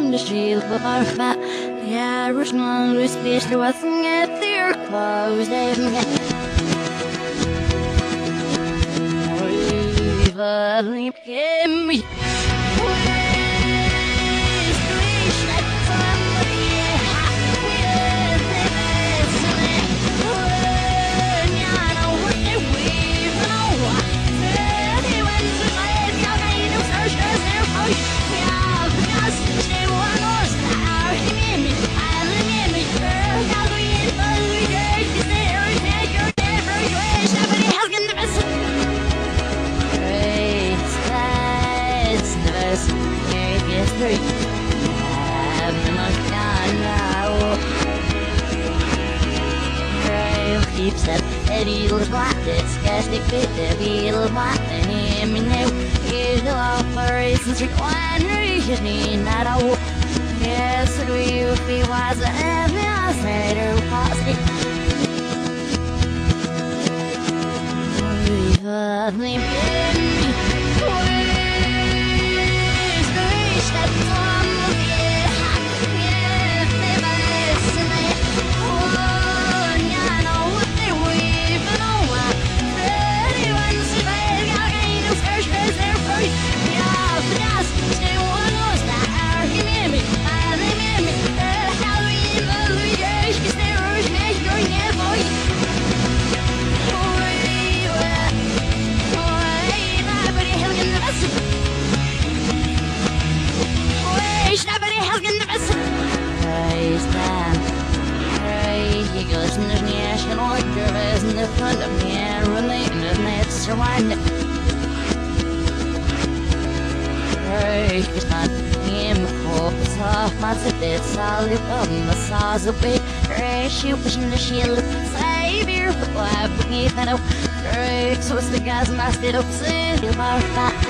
the shield of our fat. The Irish non who speech to us and get their clothes. We've only became me. Keeps up Eddie was black, it's scarcely fit to be a little black than him. And now here's the operations requiring reasoning that I will. Yes, we would be wiser and I said her possibly. We've only been in the front of me and relating and it's surrounded. It's not him, hope it's off my set, it's all the problem, the saws away. She pushing the shield, savior, but why bring it out? So it's the guys masked up, say, you're fat.